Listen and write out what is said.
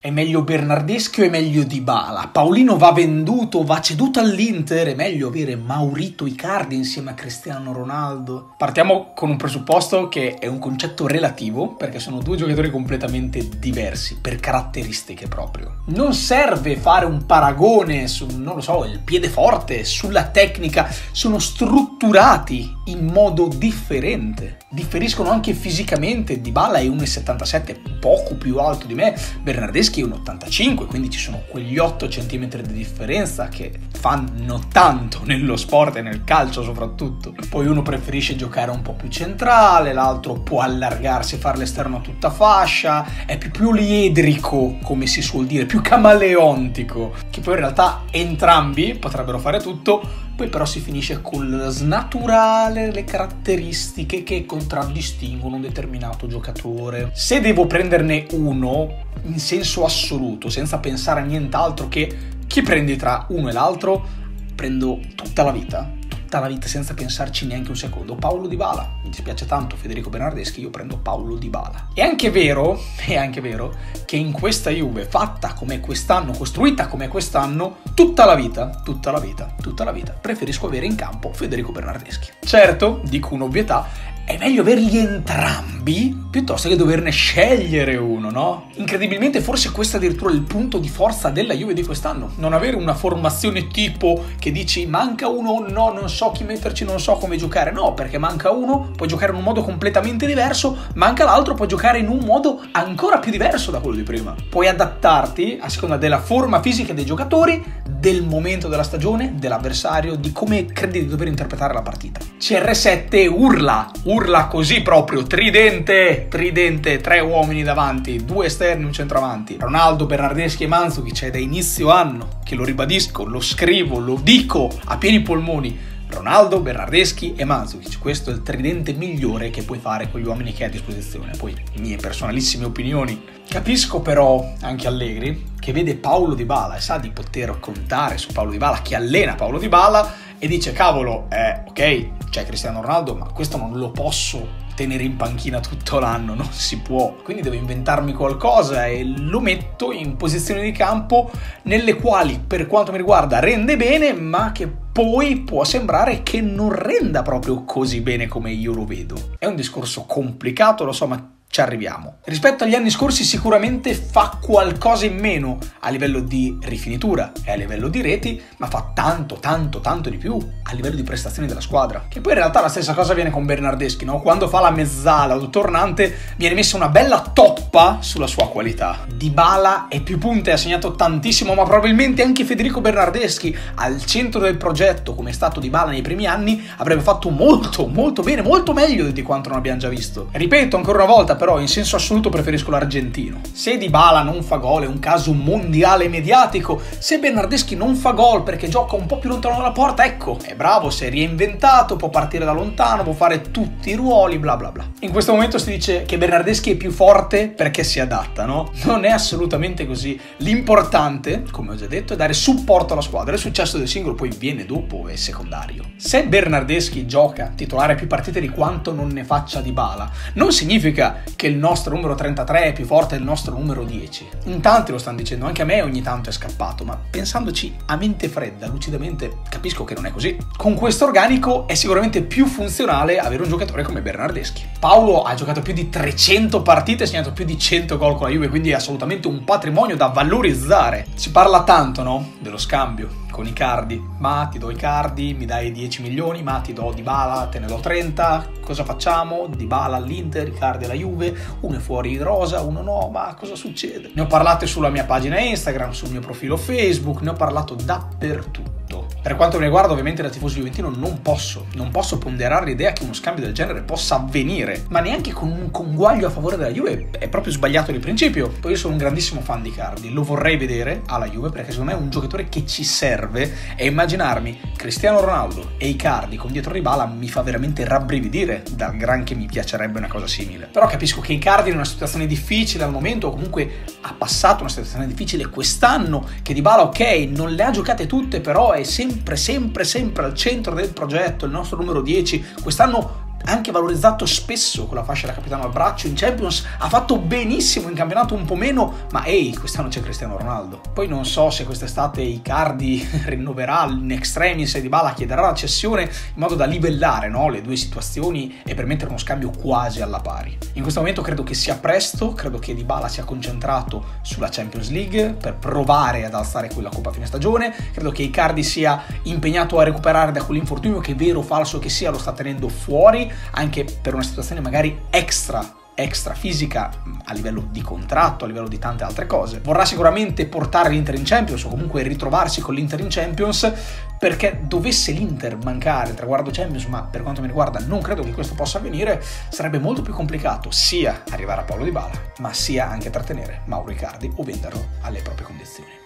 È meglio Bernardeschi o è meglio Dybala? Paulino va venduto, va ceduto all'Inter? È meglio avere Maurito Icardi insieme a Cristiano Ronaldo? Partiamo con un presupposto che è un concetto relativo, perché sono due giocatori completamente diversi, per caratteristiche proprio. Non serve fare un paragone su, non lo so, il piede forte, sulla tecnica, sono strutturati in modo differente. Differiscono anche fisicamente, Dybala è 1,77, poco più alto di me, Bernardeschi è 1,85, quindi ci sono quegli 8 cm di differenza che fanno tanto nello sport e nel calcio soprattutto. Poi uno preferisce giocare un po' più centrale, l'altro può allargarsi e fare l'esterno a tutta fascia, è più poliedrico, come si suol dire, più camaleontico, che poi in realtà entrambi potrebbero fare tutto. Poi però si finisce col snaturare le caratteristiche che contraddistinguono un determinato giocatore. Se devo prenderne uno in senso assoluto, senza pensare a nient'altro che chi prendi tra uno e l'altro, prendo tutta la vita senza pensarci neanche un secondo, Paulo Dybala. Mi dispiace tanto Federico Bernardeschi, io prendo Paulo Dybala. È anche vero che in questa Juve, fatta come quest'anno, costruita come quest'anno, tutta la vita, preferisco avere in campo Federico Bernardeschi. Certo, dico un'ovvietà, è meglio averli entrambi piuttosto che doverne scegliere uno, no? Incredibilmente forse questo è addirittura il punto di forza della Juve di quest'anno. Non avere una formazione tipo che dici manca uno, no, non so chi metterci, non so come giocare. No, perché manca uno, puoi giocare in un modo completamente diverso, manca l'altro, puoi giocare in un modo ancora più diverso da quello di prima. Puoi adattarti a seconda della forma fisica dei giocatori, del momento della stagione, dell'avversario, di come credi di dover interpretare la partita. CR7 urla così proprio, tridente, 3 uomini davanti, 2 esterni, un centravanti. Ronaldo, Bernardeschi e Mandzukic è da inizio anno che lo ribadisco, lo scrivo, lo dico a pieni polmoni. Ronaldo, Bernardeschi e Mandzukic, questo è il tridente migliore che puoi fare con gli uomini che hai a disposizione. Poi mie personalissime opinioni. Capisco però anche Allegri che vede Paulo Dybala e sa di poter contare su Paulo Dybala, che allena Paulo Dybala, e dice cavolo, ok, c'è Cristiano Ronaldo, ma questo non lo posso tenere in panchina tutto l'anno, non si può, quindi devo inventarmi qualcosa e lo metto in posizioni di campo nelle quali per quanto mi riguarda rende bene, ma che poi può sembrare che non renda proprio così bene come io lo vedo. È un discorso complicato, lo so, ma ci arriviamo. Rispetto agli anni scorsi sicuramente fa qualcosa in meno a livello di rifinitura e a livello di reti, ma fa tanto di più a livello di prestazioni della squadra. Che poi in realtà la stessa cosa avviene con Bernardeschi, no? Quando fa la mezzala o tornante viene messa una bella toppa sulla sua qualità. Dybala è più punte, ha segnato tantissimo, ma probabilmente anche Federico Bernardeschi al centro del progetto, come è stato Dybala nei primi anni, avrebbe fatto molto bene, molto meglio di quanto non abbiamo già visto. Ripeto ancora una volta, però in senso assoluto preferisco l'argentino. Se Dybala non fa gol è un caso mondiale mediatico, se Bernardeschi non fa gol perché gioca un po' più lontano dalla porta, ecco, è bravo, si è reinventato, può partire da lontano, può fare tutti i ruoli, bla bla bla. In questo momento si dice che Bernardeschi è più forte perché si adatta, no? Non è assolutamente così. L'importante, come ho già detto, è dare supporto alla squadra. Il successo del singolo poi viene dopo, è secondario. Se Bernardeschi gioca titolare più partite di quanto non ne faccia Dybala, non significa che il nostro numero 33 è più forte del nostro numero 10. In tanti lo stanno dicendo, anche a me ogni tanto è scappato, ma pensandoci a mente fredda, lucidamente, capisco che non è così. Con questo organico è sicuramente più funzionale avere un giocatore come Bernardeschi. Paolo ha giocato più di 300 partite, ha segnato più di 100 gol con la Juve, quindi è assolutamente un patrimonio da valorizzare. Si parla tanto, no? Dello scambio con Icardi, ma ti do Icardi, mi dai 10 milioni, ma ti do Dybala, te ne do 30, cosa facciamo? Dybala all'Inter, Icardi alla Juve, uno è fuori rosa, uno no, ma cosa succede? Ne ho parlato sulla mia pagina Instagram, sul mio profilo Facebook, ne ho parlato dappertutto. Per quanto mi riguarda, ovviamente da tifoso juventino non posso ponderare l'idea che uno scambio del genere possa avvenire, ma neanche con un conguaglio a favore della Juve, è proprio sbagliato di principio. Poi io sono un grandissimo fan di Icardi, lo vorrei vedere alla Juve perché secondo me è un giocatore che ci serve, e immaginarmi Cristiano Ronaldo e Icardi con dietro Dybala mi fa veramente rabbrividire, dal gran che mi piacerebbe una cosa simile. Però capisco che Icardi in una situazione difficile al momento, o comunque ha passato una situazione difficile quest'anno, che Dybala ok, non le ha giocate tutte, però è sempre al centro del progetto, il nostro numero 10, quest'anno anche valorizzato spesso con la fascia da capitano al braccio in Champions, ha fatto benissimo in campionato un po' meno, ma ehi, quest'anno c'è Cristiano Ronaldo. Poi non so se quest'estate Icardi rinnoverà in extremis e Dybala chiederà la cessione in modo da livellare, no, le due situazioni e permettere uno scambio quasi alla pari. In questo momento credo che sia presto, credo che Dybala sia concentrato sulla Champions League per provare ad alzare quella Coppa fine stagione, credo che Icardi sia impegnato a recuperare da quell'infortunio che, vero o falso che sia, lo sta tenendo fuori, anche per una situazione magari extra fisica a livello di contratto, a livello di tante altre cose. Vorrà sicuramente portare l'Inter in Champions o comunque ritrovarsi con l'Inter in Champions, perché dovesse l'Inter mancare il traguardo Champions, ma per quanto mi riguarda non credo che questo possa avvenire, sarebbe molto più complicato sia arrivare a Paulo Dybala, ma sia anche trattenere Mauro Icardi o venderlo alle proprie condizioni.